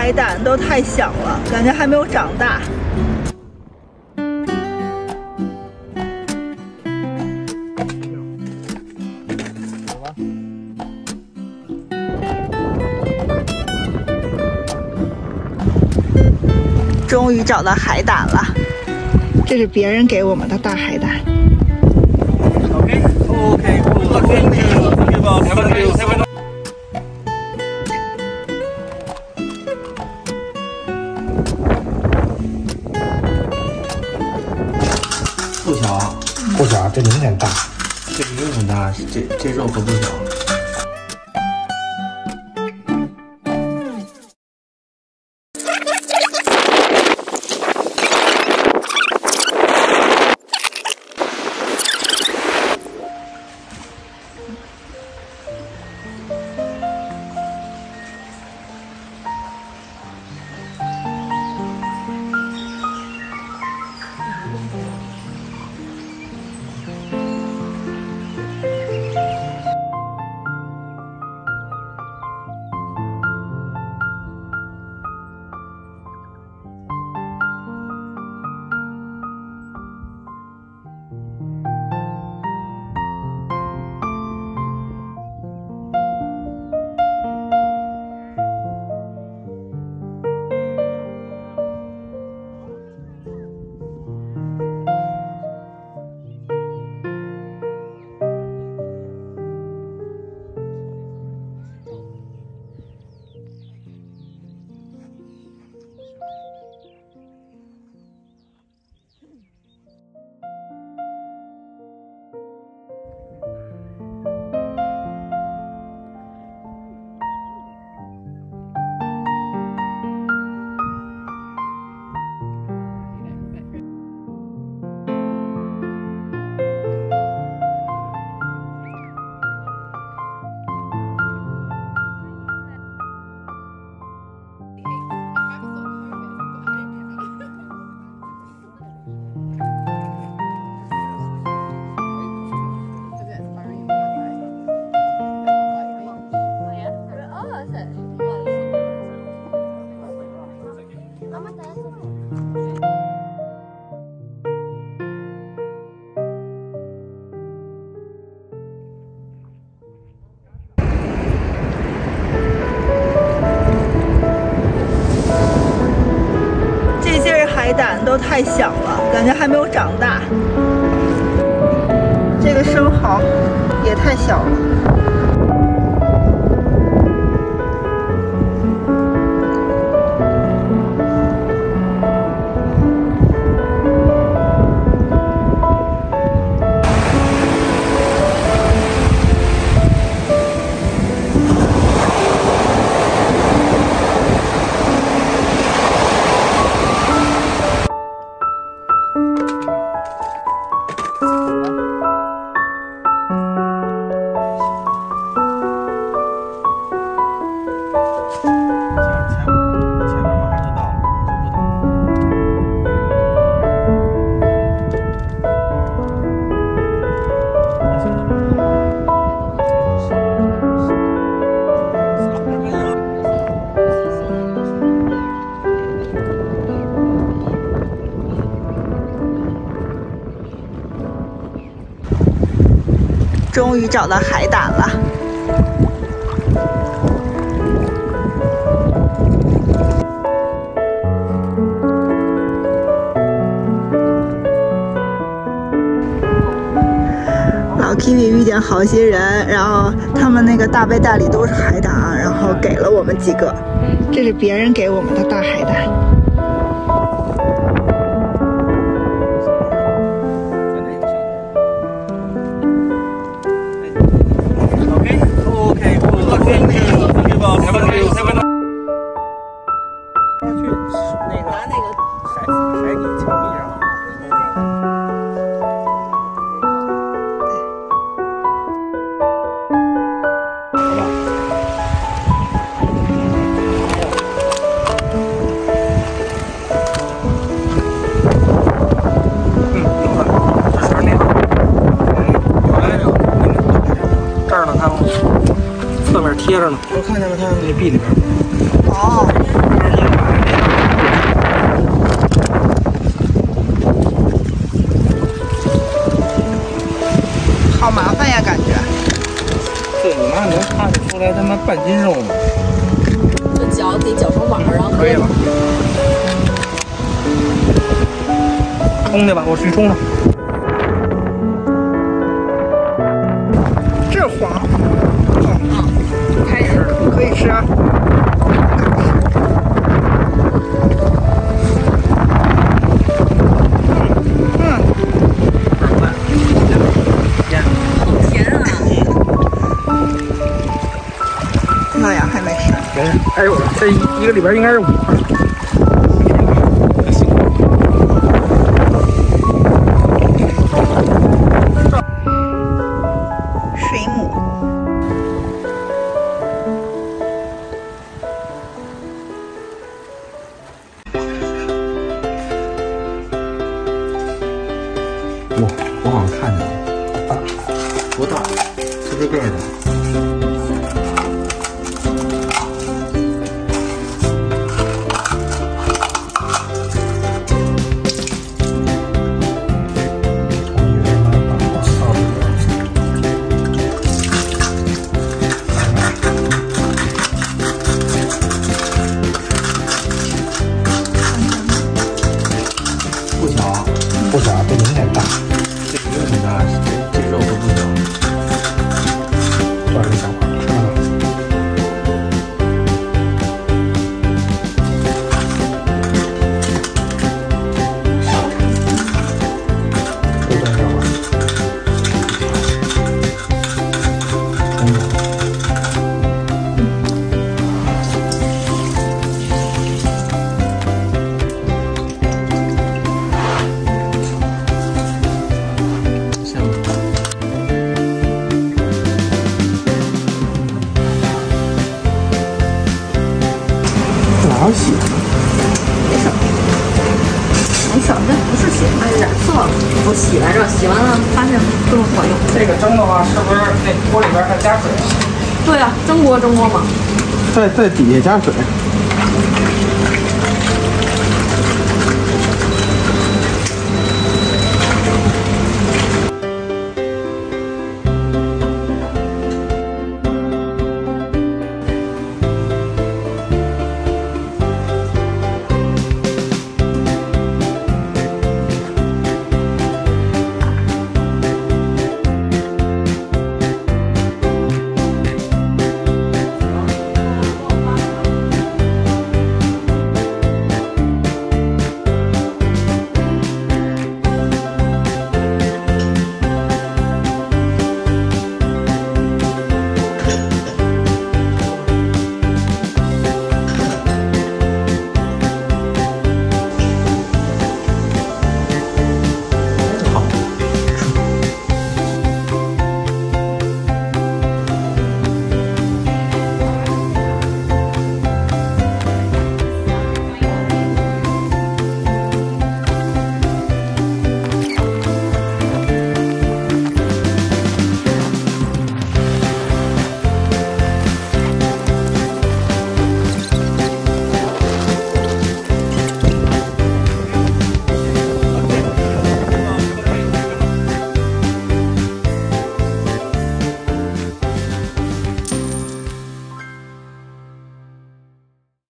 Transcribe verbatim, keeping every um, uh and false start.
海胆都太小了，感觉还没有长大。终于找到海胆了，这是别人给我们的大海胆。 OK OK OK。不小， 不小，这明显大， 这明显大，这这肉可不小。 海胆都太小了，感觉还没有长大。这个生蚝也太小了。终于找到海胆了。老 Kiwi 遇见好心人，然后他们那个大背袋里都是海胆，然后给了我们几个。这是别人给我们的大海胆。 贴着呢，我看见了，看见那壁里边。 哦。 对你妈能看得出来他妈半斤肉吗？ 这搅得搅成碗儿，然后可以了。冲去吧，我去冲了。 这黄， 嗯，开始可以吃啊。老杨还没吃。 没事，哎呦，这一个里边应该是五块。 水母。 哇，我好像看见了，多大？就这个儿的。不小，这明显大。这肯定很大，这这肉都不小。多少个小块？吃了。都端上了。哪有血？ 没事，没事，这不是血，它是染色了。我洗来着，洗完了发现不能活用。 这个蒸的话，是不是那锅里边还加水？ 对啊，蒸锅蒸锅嘛。 在在底下加水。